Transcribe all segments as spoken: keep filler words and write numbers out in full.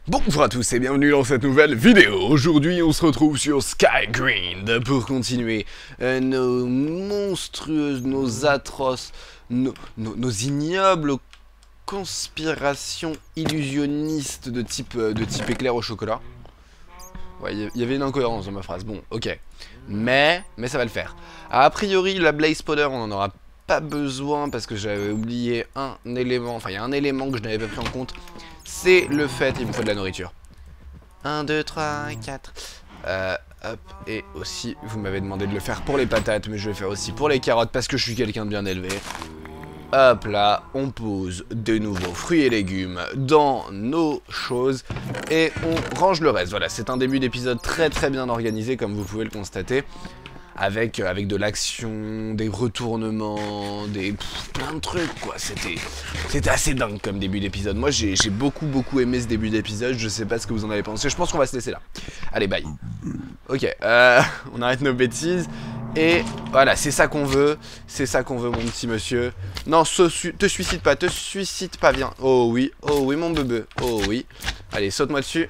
Bonjour à tous et bienvenue dans cette nouvelle vidéo. Aujourd'hui on se retrouve sur Skygrind pour continuer euh, nos monstrueuses, nos atroces, nos, nos, nos ignobles conspirations illusionnistes de type, euh, de type éclair au chocolat. Ouais, il y avait une incohérence dans ma phrase, bon ok. Mais, mais ça va le faire. A priori la Blaze Powder on en aura pas besoin parce que j'avais oublié un élément, enfin il y a un élément que je n'avais pas pris en compte. C'est le fait, il me faut de la nourriture. un, deux, trois, quatre. Euh, hop, et aussi, vous m'avez demandé de le faire pour les patates, mais je vais le faire aussi pour les carottes parce que je suis quelqu'un de bien élevé. Hop là, on pose de nouveaux fruits et légumes dans nos choses et on range le reste. Voilà, c'est un début d'épisode très très bien organisé comme vous pouvez le constater. Avec, avec de l'action, des retournements, des pff, plein de trucs quoi, c'était c'était assez dingue comme début d'épisode. Moi j'ai beaucoup beaucoup aimé ce début d'épisode, je sais pas ce que vous en avez pensé, je pense qu'on va se laisser là. Allez bye. Ok, euh, on arrête nos bêtises, et voilà, c'est ça qu'on veut, c'est ça qu'on veut mon petit monsieur. Non, se su te suicide pas, te suicide pas, viens. Oh oui, oh oui mon bébé, oh oui. Allez, saute-moi dessus.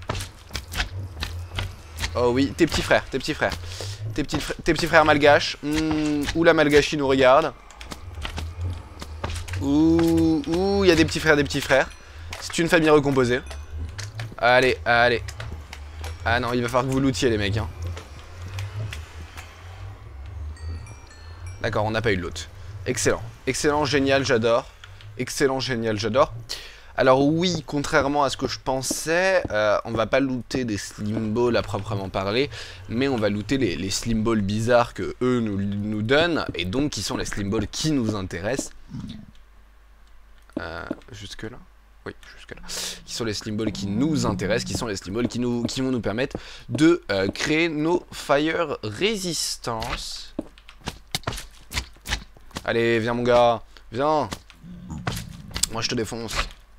Oh oui, tes petits frères, tes petits frères. Tes petits, tes petits frères malgaches. Mmh, ou la malgachie nous regarde. Ouh, ouh, il y a des petits frères, des petits frères. C'est une famille recomposée. Allez, allez. Ah non, il va falloir que vous lootiez les mecs. Hein. D'accord, on n'a pas eu de loot. Excellent. Excellent, génial, j'adore. Excellent, génial, j'adore. Alors oui, contrairement à ce que je pensais, euh, on va pas looter des slim balls à proprement parler, mais on va looter les, les slim balls bizarres que eux nous, nous donnent, et donc qui sont les slim balls qui nous intéressent. Euh, jusque là Oui, jusque là. Qui sont les slim balls qui nous intéressent, qui sont les slim balls qui, nous, qui vont nous permettre de euh, créer nos fire resistance. Allez, viens mon gars, viens. Moi je te défonce.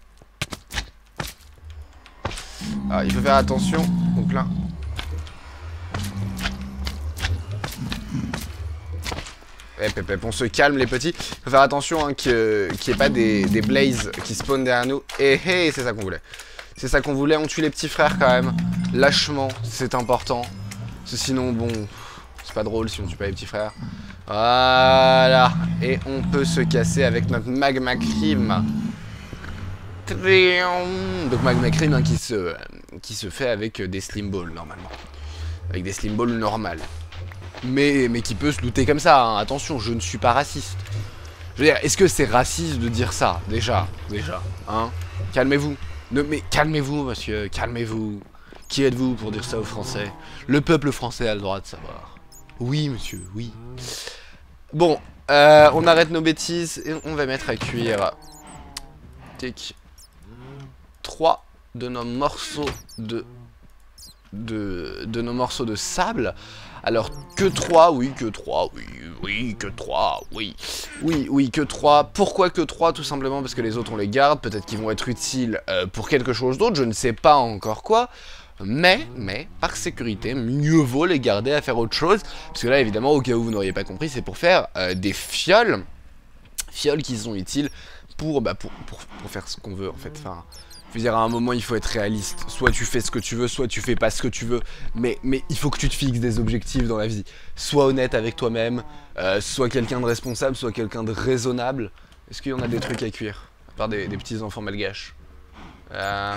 Ah, il faut faire attention, donc là. Hep, hep, hep, on se calme les petits. Il faut faire attention hein, qu'il n'y ait pas des, des blazes qui spawnent derrière nous. Et hey, c'est ça qu'on voulait. C'est ça qu'on voulait, on tue les petits frères quand même. Lâchement, c'est important. Parce que sinon, bon, c'est pas drôle si on tue pas les petits frères. Voilà. Et on peut se casser avec notre magma cream. Donc magma cream hein, qui, se, qui se fait avec des slim balls normalement. Avec des slim balls normales. Mais, mais qui peut se looter comme ça, hein. Attention, je ne suis pas raciste. Je veux dire, est-ce que c'est raciste de dire ça? Déjà, déjà, hein. Calmez-vous. Mais calmez-vous, monsieur, calmez-vous. Qui êtes-vous pour dire ça aux Français? Le peuple français a le droit de savoir. Oui, monsieur, oui. Bon, euh, on arrête nos bêtises et on va mettre à cuire. Tic. trois de nos morceaux de, de de nos morceaux de sable. Alors que trois, oui que trois, oui, oui que trois, oui. Oui, oui que trois. Pourquoi que trois? Tout simplement parce que les autres on les garde, peut-être qu'ils vont être utiles euh, pour quelque chose d'autre, je ne sais pas encore quoi. Mais, mais, par sécurité, mieux vaut les garder à faire autre chose. Parce que là, évidemment, au cas où vous n'auriez pas compris, c'est pour faire euh, des fioles. Fioles qui sont utiles pour, bah, pour, pour, pour faire ce qu'on veut, en fait. Enfin, je veux dire, à un moment, il faut être réaliste. Soit tu fais ce que tu veux, soit tu fais pas ce que tu veux. Mais, mais il faut que tu te fixes des objectifs dans la vie. Sois honnête avec toi-même, euh, sois quelqu'un de responsable, sois quelqu'un de raisonnable. Est-ce qu'il y en a des trucs à cuire? À part des, des petits enfants malgaches. Euh...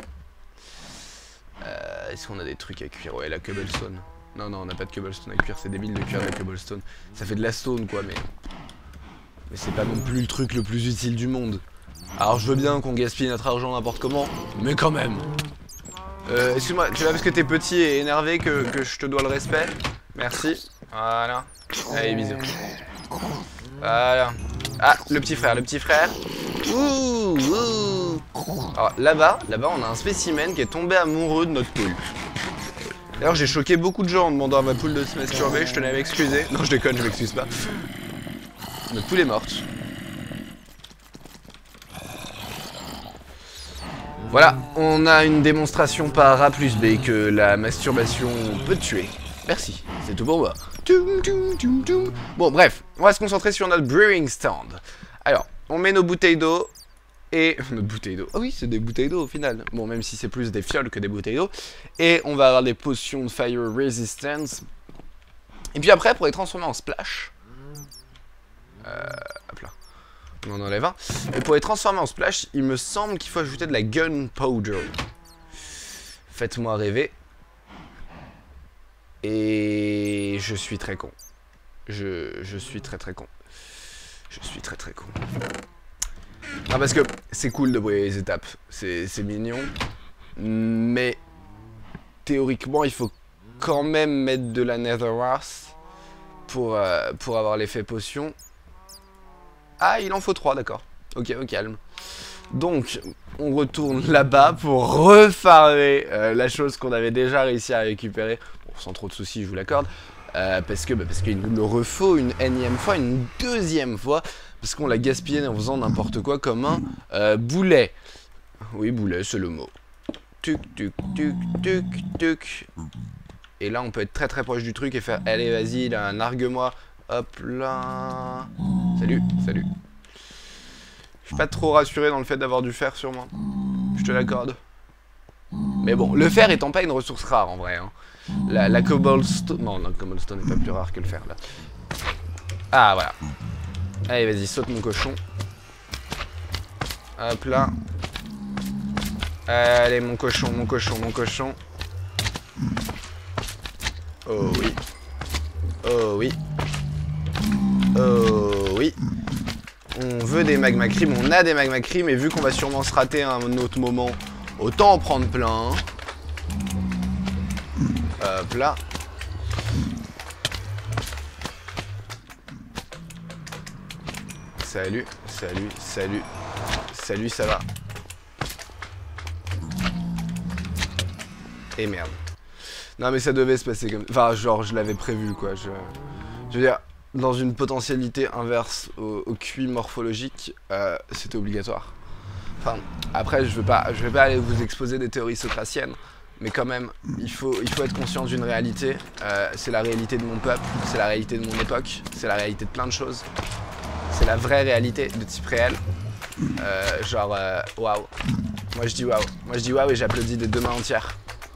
Euh, Est-ce qu'on a des trucs à cuire? Ouais, la cobblestone. Non, non, on n'a pas de cobblestone à cuire, c'est débile de cuire de la cobblestone. Ça fait de la stone, quoi, mais... Mais c'est pas non plus le truc le plus utile du monde. Alors, je veux bien qu'on gaspille notre argent n'importe comment, mais quand même. Euh, excuse-moi, tu vois, parce que t'es petit et énervé que, que je te dois le respect. Merci. Voilà. Allez, bisous. Voilà. Ah, le petit frère, le petit frère. Ouh, ouh. Alors là-bas, là-bas, on a un spécimen qui est tombé amoureux de notre poule. D'ailleurs, j'ai choqué beaucoup de gens en demandant à ma poule de se masturber, je tenais à m'excuser. Non, je déconne, je m'excuse pas. Notre poule est morte. Voilà, on a une démonstration par A plus B que la masturbation peut tuer. Merci, c'est tout pour moi. Bon, bref, on va se concentrer sur notre brewing stand. Alors, on met nos bouteilles d'eau. Et notre bouteille d'eau. Ah oui, c'est des bouteilles d'eau au final. Bon, même si c'est plus des fioles que des bouteilles d'eau. Et on va avoir des potions de Fire Resistance. Et puis après, pour les transformer en splash. Euh, hop là. On en enlève un. Et pour les transformer en splash, il me semble qu'il faut ajouter de la gunpowder. Faites-moi rêver. Et je suis très con. Je, je suis très très con. Je suis très très con. Non, parce que c'est cool de brûler les étapes. C'est mignon. Mais théoriquement, il faut quand même mettre de la Nether Wars pour, euh, pour avoir l'effet potion. Ah, il en faut trois, d'accord. Ok, au calme. Donc, on retourne là-bas pour refarmer euh, la chose qu'on avait déjà réussi à récupérer. Bon, sans trop de soucis, je vous l'accorde. Euh, parce que bah, parce qu'il nous le refaut une énième fois, une deuxième fois. Parce qu'on l'a gaspillé en faisant n'importe quoi comme un euh, boulet. Oui, boulet, c'est le mot. Tuc, tuc, tuc, tuc, tuc. Et là, on peut être très très proche du truc et faire, allez, vas-y, là, nargue-moi. Hop là. Salut, salut. Je suis pas trop rassuré dans le fait d'avoir du fer sur moi. Je te l'accorde. Mais bon, le fer étant pas une ressource rare en vrai. Hein. La, la cobblestone... Non, la cobblestone n'est pas plus rare que le fer là. Ah, voilà. Allez, vas-y, saute mon cochon. Hop là. Allez, mon cochon, mon cochon, mon cochon. Oh oui. Oh oui. Oh oui. On veut des magma cream, on a des magma cream, et vu qu'on va sûrement se rater à un autre moment, autant en prendre plein. Hop là. Salut, salut, salut. Salut, ça va. Et merde. Non mais ça devait se passer comme... Enfin, genre, je l'avais prévu, quoi. Je... je veux dire, dans une potentialité inverse au, au Q I morphologique, euh, c'était obligatoire. Enfin, après, je veux pas, je vais pas aller vous exposer des théories socratiennes, mais quand même, il faut, il faut être conscient d'une réalité. Euh, c'est la réalité de mon peuple, c'est la réalité de mon époque, c'est la réalité de plein de choses. C'est la vraie réalité de type réel. Euh, genre, euh, waouh. Moi je dis waouh. Moi je dis waouh et j'applaudis des deux mains entières.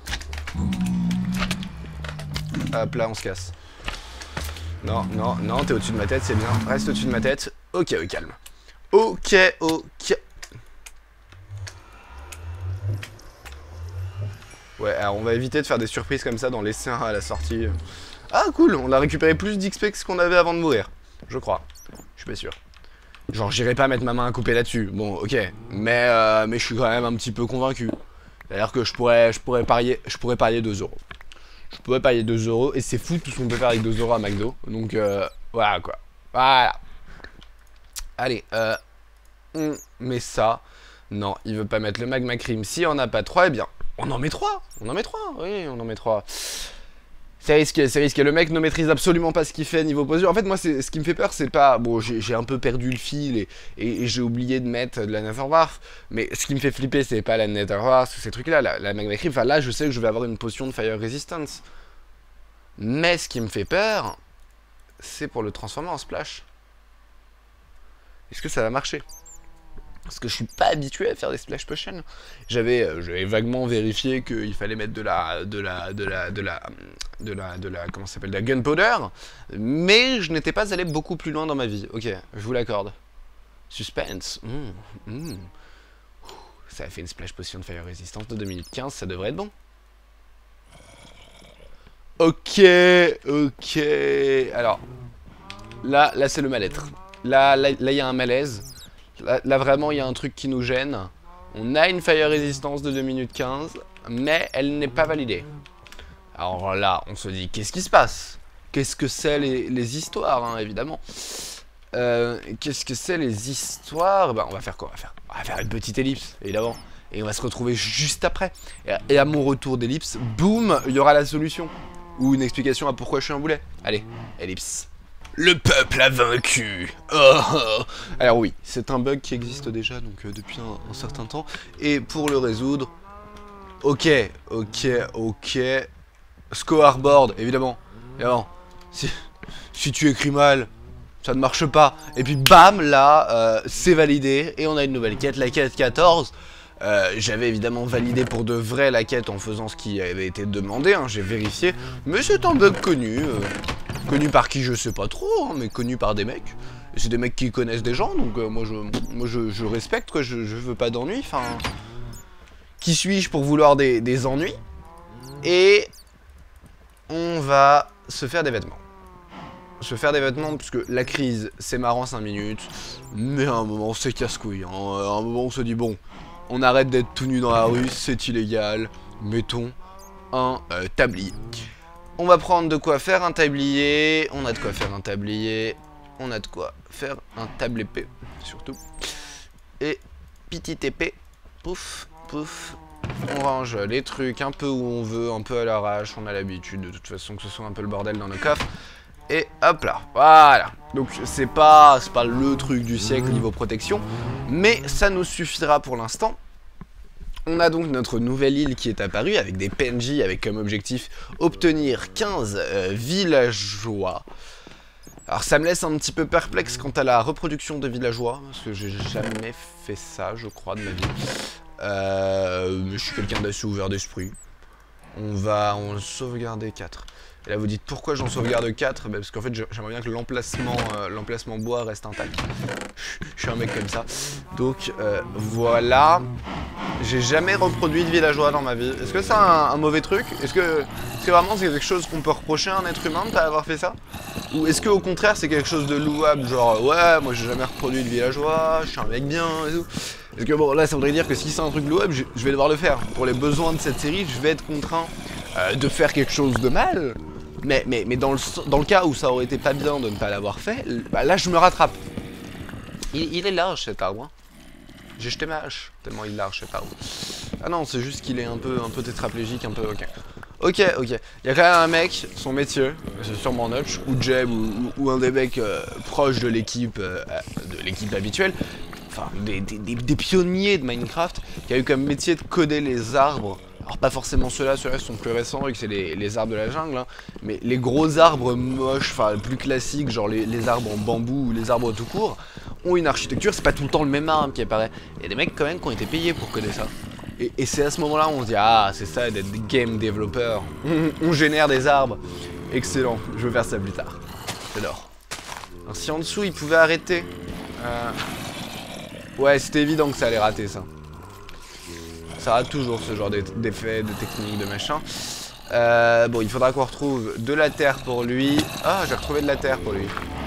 Hop là, on se casse. Non, non, non, t'es au-dessus de ma tête, c'est bien. Reste au-dessus de ma tête. Ok, au calme. Ok, ok. Ouais, alors on va éviter de faire des surprises comme ça, d'en laisser un à la sortie. Ah, cool, on a récupéré plus d'X P que ce qu'on avait avant de mourir. Je crois. Je suis pas sûr. Genre, j'irai pas mettre ma main à couper là-dessus. Bon, ok. Mais, euh, mais je suis quand même un petit peu convaincu. C'est-à-dire que je pourrais, je pourrais parier, je pourrais parier deux euros. Je pourrais parier deux euros. Et c'est fou tout ce qu'on peut faire avec deux euros à McDo. Donc, euh, voilà quoi. Voilà. Allez, euh, on met ça. Non, il veut pas mettre le magma cream. Si on n'a pas trois, eh bien, on en met trois. On en met trois. Oui, on en met trois. C'est risqué, c'est risqué. Le mec ne maîtrise absolument pas ce qu'il fait niveau posture. En fait, moi, ce qui me fait peur, c'est pas... Bon, j'ai un peu perdu le fil et, et, et j'ai oublié de mettre de la Nether Wars. Mais ce qui me fait flipper, c'est pas la Nether Wars, ces trucs-là, la, la magma cream. Enfin, là, je sais que je vais avoir une potion de Fire Resistance. Mais ce qui me fait peur, c'est pour le transformer en splash. Est-ce que ça va marcher ? Parce que je suis pas habitué à faire des splash potions. J'avais euh, vaguement vérifié qu'il fallait mettre de la, de la, de la, de la, de la, de la, comment ça s'appelle, de la gunpowder. Mais je n'étais pas allé beaucoup plus loin dans ma vie. Ok, je vous l'accorde. Suspense. Mmh, mmh. Ça a fait une splash potion de Fire Resistance de deux minutes quinze, ça devrait être bon. Ok, ok. Alors, là, là c'est le mal-être. Là, là, là, il y a un malaise. Là, là, vraiment, il y a un truc qui nous gêne. On a une Fire Resistance de deux minutes quinze, mais elle n'est pas validée. Alors là, on se dit, qu'est-ce qui se passe? Qu'est-ce que c'est les, les histoires, hein, évidemment. Euh, qu'est-ce que c'est les histoires? Ben, on va faire quoi? On va faire, on va faire une petite ellipse, évidemment. Et on va se retrouver juste après. Et à, et à mon retour d'ellipse, boum, il y aura la solution. Ou une explication à pourquoi je suis un boulet. Allez, ellipse. Le peuple a vaincu. Oh, oh. Alors oui, c'est un bug qui existe déjà donc euh, depuis un, un certain temps. Et pour le résoudre, ok, ok, ok. Scoreboard, évidemment. évidemment. Si, si tu écris mal, ça ne marche pas. Et puis bam, là, euh, c'est validé. Et on a une nouvelle quête, la quête quatorze. Euh, J'avais évidemment validé pour de vrai la quête en faisant ce qui avait été demandé, hein, j'ai vérifié. Mais c'est un bug connu. Euh, connu par qui je sais pas trop, hein, mais connu par des mecs. Et c'est des mecs qui connaissent des gens, donc euh, moi, je, moi je, je respecte, quoi, je, je veux pas d'ennuis. Enfin, qui suis-je pour vouloir des, des ennuis? Et on va se faire des vêtements. Se faire des vêtements, puisque la crise, c'est marrant cinq minutes, mais à un moment, c'est casse-couille. Hein. À un moment, on se dit, bon, on arrête d'être tout nu dans la rue, c'est illégal, mettons un euh, tablier. On va prendre de quoi faire un tablier, on a de quoi faire un tablier, on a de quoi faire un table épée, surtout. Et petit épée, pouf, pouf. On range les trucs un peu où on veut, un peu à l'arrache, on a l'habitude de toute façon que ce soit un peu le bordel dans nos coffres. Et hop là, voilà. Donc c'est pas, c'est pas le truc du siècle niveau protection, mais ça nous suffira pour l'instant. On a donc notre nouvelle île qui est apparue avec des P N J avec comme objectif obtenir quinze euh, villageois. Alors ça me laisse un petit peu perplexe quant à la reproduction de villageois, parce que j'ai jamais fait ça je crois de ma vie. Euh, mais je suis quelqu'un d'assez ouvert d'esprit. On va en sauvegarder quatre. Et là vous dites pourquoi j'en sauvegarde quatre? Bah, parce qu'en fait j'aimerais bien que l'emplacement euh, l'emplacement bois reste intact. Je suis un mec comme ça. Donc euh, voilà. J'ai jamais reproduit de villageois dans ma vie. Est-ce que c'est un, un mauvais truc? Est-ce que, est-ce que vraiment c'est quelque chose qu'on peut reprocher à un être humain de pas avoir fait ça? Ou est-ce que au contraire c'est quelque chose de louable? Genre ouais moi j'ai jamais reproduit de villageois, je suis un mec bien et tout. Parce que bon là ça voudrait dire que si c'est un truc louable je, je vais devoir le faire. Pour les besoins de cette série je vais être contraint euh, de faire quelque chose de mal. Mais, mais, mais dans, le, dans le cas où ça aurait été pas bien de ne pas l'avoir fait, bah là je me rattrape. Il, il est large cet arbre. Hein. J'ai jeté ma hache, tellement il est large cet arbre. Ah non, c'est juste qu'il est un peu, un peu tétraplégique, un peu... Ok, ok, ok. Il y a quand même un mec, son métier, c'est sûrement Notch, ou Jeb, ou, ou, ou un des mecs euh, proches de l'équipe euh, de l'équipe habituelle, enfin des, des, des, des pionniers de Minecraft, qui a eu comme métier de coder les arbres. Alors pas forcément ceux-là, ceux-là sont plus récents vu que c'est les, les arbres de la jungle, hein, mais les gros arbres moches, enfin plus classiques, genre les, les arbres en bambou ou les arbres tout court, ont une architecture, c'est pas tout le temps le même arbre qui apparaît. Il y a des mecs quand même qui ont été payés pour coder ça. Et, et c'est à ce moment-là où on se dit ah c'est ça d'être game developer, on, on génère des arbres. Excellent, je veux faire ça plus tard. J'adore. Alors si en dessous il pouvait arrêter, euh... ouais c'était évident que ça allait rater ça. Ça rate toujours ce genre d'effets, de techniques, de machin. Euh, bon, il faudra qu'on retrouve de la terre pour lui. Ah, j'ai retrouvé de la terre pour lui.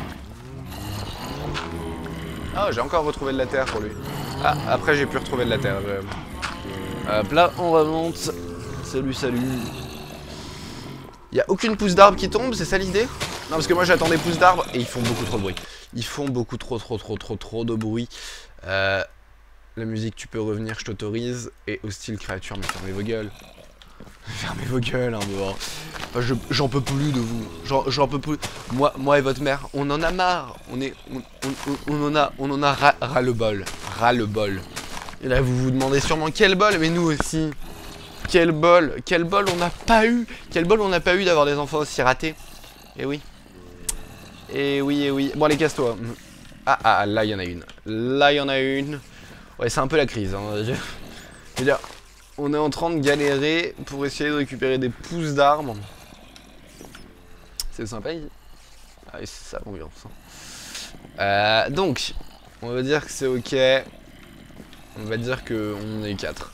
Ah, j'ai encore retrouvé de la terre pour lui. Ah, après j'ai pu retrouver de la terre. Je... Hop là, on remonte. Salut, salut. Il n'y a aucune pousse d'arbre qui tombe, c'est ça l'idée? Non, parce que moi j'attends des pousses d'arbre et ils font beaucoup trop de bruit. Ils font beaucoup trop, trop, trop, trop, trop de bruit. Euh... La musique, tu peux revenir, je t'autorise. Et hostile créature, mais fermez vos gueules. Fermez vos gueules, hein, dehors. Enfin, j'en peux plus de vous. J'en peux plus. Moi, moi et votre mère, on en a marre. On est, on, on, on en a, on en a ras, ras le bol, ras le bol. Et là, vous vous demandez sûrement quel bol, mais nous aussi. Quel bol, quel bol on n'a pas eu. Quel bol on n'a pas eu d'avoir des enfants aussi ratés. Et oui. Et oui, et oui. Bon, allez, casse-toi. Ah, ah, là, il y en a une. Là, il y en a une. Ouais, c'est un peu la crise. Hein. Je... je veux dire, on est en train de galérer pour essayer de récupérer des pousses d'arbres. C'est sympa ici. Ah oui, c'est ça l'ambiance. Euh, donc, on va dire que c'est ok. On va dire qu'on est quatre.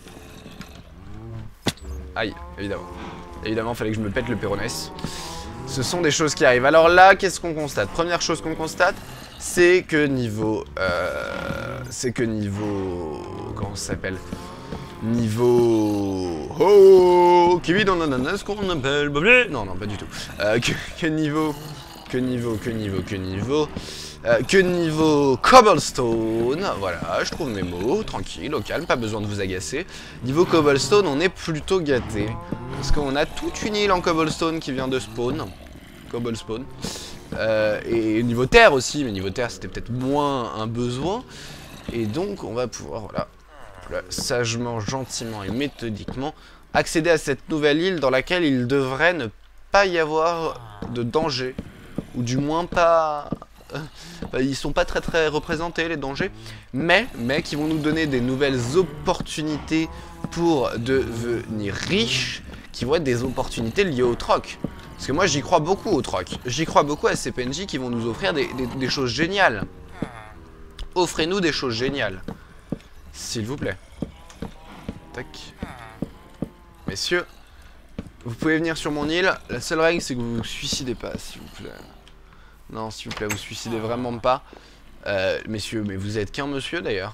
Aïe, évidemment. Évidemment, fallait que je me pète le péronès. Ce sont des choses qui arrivent. Alors là, qu'est-ce qu'on constate? Première chose qu'on constate, c'est que niveau... Euh, c'est que niveau... Comment ça s'appelle? Niveau... Oh, qui vit dans l'ananas qu'on appelle... Non, non, pas du tout. Euh, que, que niveau... Que niveau, que niveau, que niveau... Euh, que niveau cobblestone, voilà, je trouve mes mots, tranquille, au calme, pas besoin de vous agacer. Niveau cobblestone, on est plutôt gâté. Parce qu'on a toute une île en cobblestone qui vient de spawn. Cobblestone. Euh, et niveau terre aussi, mais niveau terre c'était peut-être moins un besoin. Et donc on va pouvoir, voilà, voilà, sagement, gentiment et méthodiquement accéder à cette nouvelle île dans laquelle il devrait ne pas y avoir de danger. Ou du moins pas... Enfin, ils sont pas très très représentés les dangers, mais, mais qui vont nous donner des nouvelles opportunités pour devenir riches, qui vont être des opportunités liées au troc. Parce que moi j'y crois beaucoup au troc, j'y crois beaucoup à ces P N J qui vont nous offrir des, des, des choses géniales. Offrez-nous des choses géniales, s'il vous plaît. Tac. Messieurs, vous pouvez venir sur mon île, la seule règle c'est que vous vous suicidez pas, s'il vous plaît. Non, s'il vous plaît, vous suicidez vraiment pas. Euh, messieurs, mais vous êtes qu'un monsieur d'ailleurs.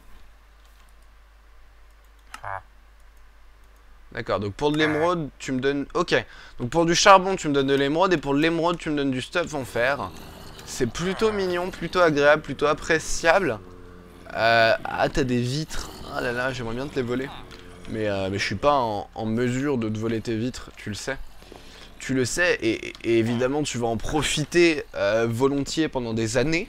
D'accord, donc pour de l'émeraude, tu me donnes... Ok, donc pour du charbon, tu me donnes de l'émeraude, et pour de l'émeraude, tu me donnes du stuff en fer. C'est plutôt mignon, plutôt agréable, plutôt appréciable. Euh... Ah, t'as des vitres. Ah là là, j'aimerais bien te les voler. Mais, euh, mais je suis pas en, en mesure de te voler tes vitres, tu le sais. Tu le sais, et, et évidemment, tu vas en profiter euh, volontiers pendant des années.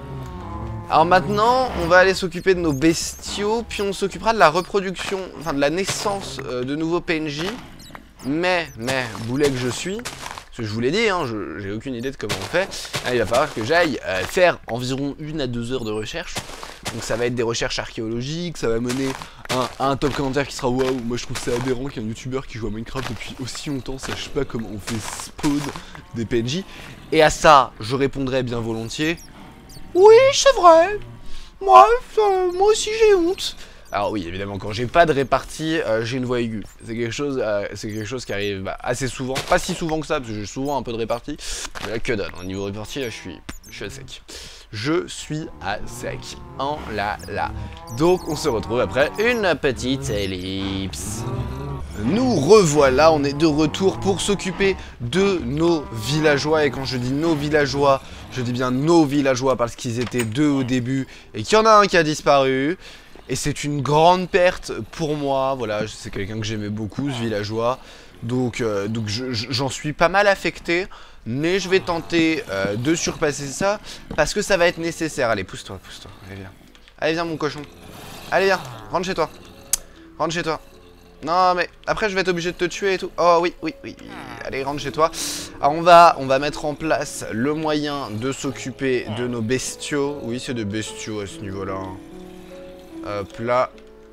Alors maintenant, on va aller s'occuper de nos bestiaux, puis on s'occupera de la reproduction, enfin de la naissance euh, de nouveaux P N J. Mais, mais, boulet que je suis, parce que je vous l'ai dit, hein, j'ai aucune idée de comment on fait, hein, il va falloir que j'aille euh, faire environ une à deux heures de recherche. Donc ça va être des recherches archéologiques, ça va mener un, à un top commentaire qui sera waouh, moi je trouve ça aberrant qu'un youtubeur qui joue à Minecraft depuis aussi longtemps sache pas comment on fait spawn des P N J. Et à ça, je répondrai bien volontiers. Oui, c'est vrai. Moi, euh, moi aussi j'ai honte. Alors oui, évidemment, quand j'ai pas de répartie, euh, j'ai une voix aiguë. C'est quelque chose, euh, c'est quelque chose qui arrive bah, assez souvent, pas si souvent que ça, parce que j'ai souvent un peu de répartie. Mais là, que donne. Au niveau répartie, là, je suis, je suis à sec. Je suis à sec. En là là. Donc, on se retrouve après une petite ellipse. Nous revoilà, on est de retour pour s'occuper de nos villageois. Et quand je dis nos villageois, je dis bien nos villageois parce qu'ils étaient deux au début et qu'il y en a un qui a disparu. Et c'est une grande perte pour moi. Voilà, c'est quelqu'un que j'aimais beaucoup, ce villageois. Donc, euh, donc j'en suis pas mal affecté. Mais je vais tenter euh, de surpasser ça parce que ça va être nécessaire. Allez, pousse-toi, pousse-toi. Allez, viens. Allez, viens, mon cochon. Allez, viens, rentre chez toi. Rentre chez toi. Non mais après je vais être obligé de te tuer et tout. Oh oui, oui, oui, allez rentre chez toi. Alors on va, on va mettre en place le moyen de s'occuper de nos bestiaux. Oui c'est des bestiaux à ce niveau là. Hop là.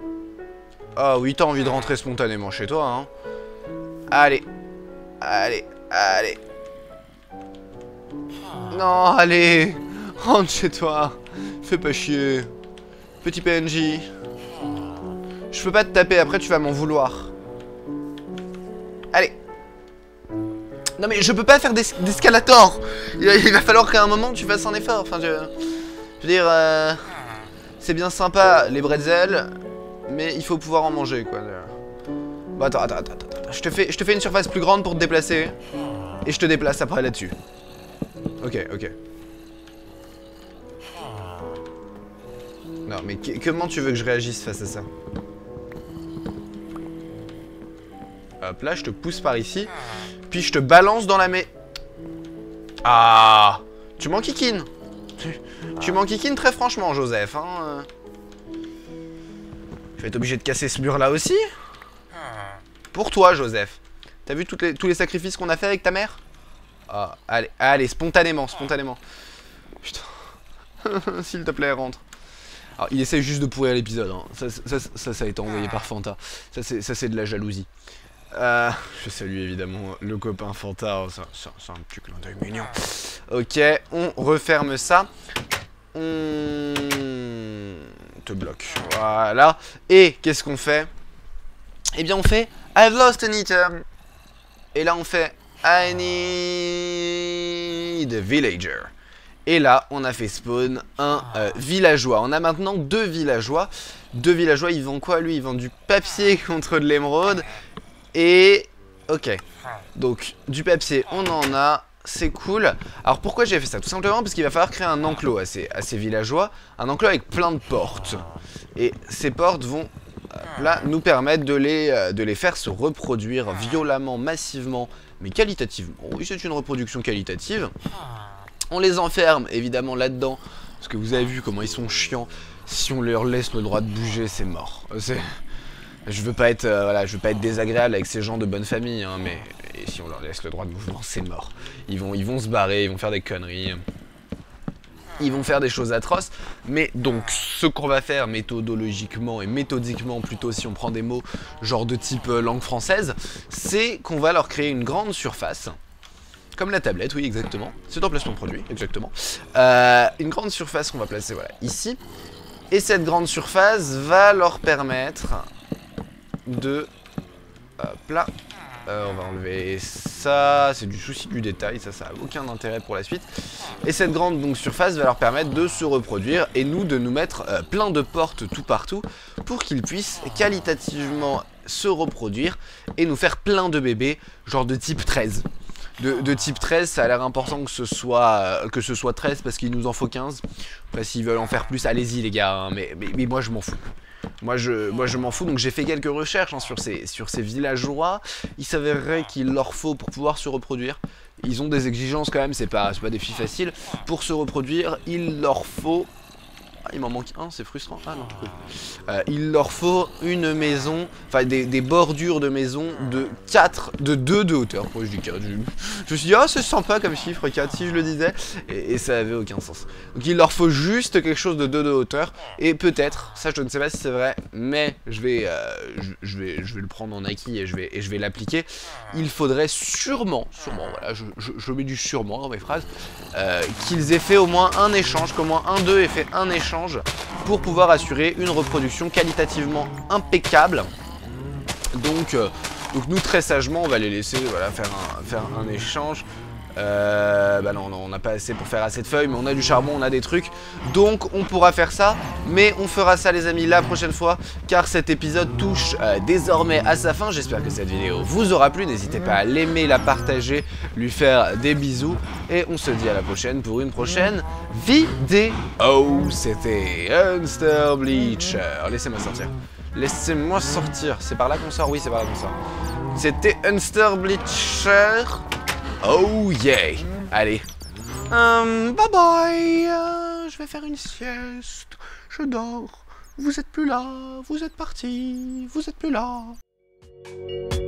Ah oui t'as envie de rentrer spontanément chez toi hein. Allez. Allez, allez. Non allez. Rentre chez toi. Fais pas chier. Petit P N J. Je peux pas te taper, après tu vas m'en vouloir. Allez. Non mais je peux pas faire d'escalator. Il, il va falloir qu'à un moment tu fasses un effort. Enfin je, je veux dire, euh, c'est bien sympa les bretzels, mais il faut pouvoir en manger quoi. Bon attends, attends, attends, attends. Je te fais, je te fais une surface plus grande pour te déplacer. Et je te déplace après là-dessus. Ok, ok. Non mais comment tu veux que je réagisse face à ça? Hop là, je te pousse par ici. Puis je te balance dans la mais... Ah, tu m'enquiquines. Tu, tu m'enquiquines très franchement, Joseph. Hein. Je vais être obligé de casser ce mur là aussi. Pour toi, Joseph. T'as vu toutes les, tous les sacrifices qu'on a fait avec ta mère? Ah, allez, allez, spontanément, spontanément. Putain. S'il te plaît, rentre. Alors, il essaie juste de pourrir l'épisode. Hein. Ça, ça, ça, ça a été envoyé par Fanta. Ça, c'est de la jalousie. Euh, je salue évidemment le copain Fanta. C'est un petit clin d'œil mignon. Ok, on referme ça. On te bloque. Voilà. Et qu'est-ce qu'on fait? Eh bien, on fait I've lost an item. Et là, on fait I need a villager. Et là, on a fait spawn un euh, villageois. On a maintenant deux villageois. Deux villageois, ils vendent quoi, lui? Ils vendent du papier contre de l'émeraude. Et... Ok. Donc, du papier, on en a. C'est cool. Alors, pourquoi j'ai fait ça? Tout simplement parce qu'il va falloir créer un enclos à ces, à ces villageois. Un enclos avec plein de portes. Et ces portes vont... là, nous permettre de les, euh, de les faire se reproduire violemment, massivement, mais qualitativement. Oui, c'est une reproduction qualitative. On les enferme évidemment là-dedans, parce que vous avez vu comment ils sont chiants. Si on leur laisse le droit de bouger, c'est mort. Je veux pas être, euh, voilà, je veux pas être désagréable avec ces gens de bonne famille, hein, mais et si on leur laisse le droit de mouvement, c'est mort. Ils vont, ils vont se barrer, ils vont faire des conneries. Ils vont faire des choses atroces, mais donc ce qu'on va faire méthodologiquement et méthodiquement plutôt si on prend des mots genre de type euh, langue française, c'est qu'on va leur créer une grande surface, comme la tablette, oui exactement, c'est un placement de produit, exactement, euh, une grande surface qu'on va placer voilà, ici, et cette grande surface va leur permettre de, hop là, Euh, on va enlever ça, c'est du souci du détail, ça, ça a aucun intérêt pour la suite. Et cette grande donc, surface va leur permettre de se reproduire et nous de nous mettre euh, plein de portes tout partout pour qu'ils puissent qualitativement se reproduire et nous faire plein de bébés, genre de type treize. De, de type treize, ça a l'air important que ce soit euh, que ce soit treize parce qu'il nous en faut quinze. Après s'ils veulent en faire plus, allez-y les gars, hein, mais, mais, mais moi je m'en fous. Moi je, moi je m'en fous, donc j'ai fait quelques recherches hein, sur, ces, sur ces villageois. Il s'avérerait qu'il leur faut pour pouvoir se reproduire. Ils ont des exigences quand même, c'est pas, c'est pas des filles faciles. Pour se reproduire, il leur faut... Ah, il m'en manque un, c'est frustrant. Ah non, cool. Euh, il leur faut une maison, enfin des, des bordures de maison de quatre, de deux de hauteur. Pourquoi je dis quatre? Je, je me suis dit, oh c'est sympa comme chiffre, quatre si je le disais, et, et ça avait aucun sens. Donc il leur faut juste quelque chose de deux de hauteur, et peut-être, ça je ne sais pas si c'est vrai, mais je vais, euh, je, je vais, je vais le prendre en acquis et je vais, et je vais l'appliquer. Il faudrait sûrement, sûrement, voilà, je, je, je mets du sûrement dans mes phrases, euh, qu'ils aient fait au moins un échange, qu'au moins un d'eux ait fait un échange pour pouvoir assurer une reproduction qualitativement impeccable. Donc, euh, donc nous très sagement on va les laisser voilà, faire, un, faire un échange. Euh, bah non, non on n'a pas assez pour faire assez de feuilles, mais on a du charbon, on a des trucs, donc on pourra faire ça. Mais on fera ça les amis la prochaine fois, car cet épisode touche euh, désormais à sa fin. J'espère que cette vidéo vous aura plu, n'hésitez pas à l'aimer, la partager, lui faire des bisous, et on se dit à la prochaine pour une prochaine vidéo. C'était Unster Bleacher, laissez-moi sortir. Laissez-moi sortir, c'est par là qu'on sort? Oui, c'est par là qu'on sort. C'était Unster Bleacher. Oh yeah. Allez. Um, bye bye. Euh, je vais faire une sieste. Je dors. Vous êtes plus là. Vous êtes partis. Vous êtes plus là.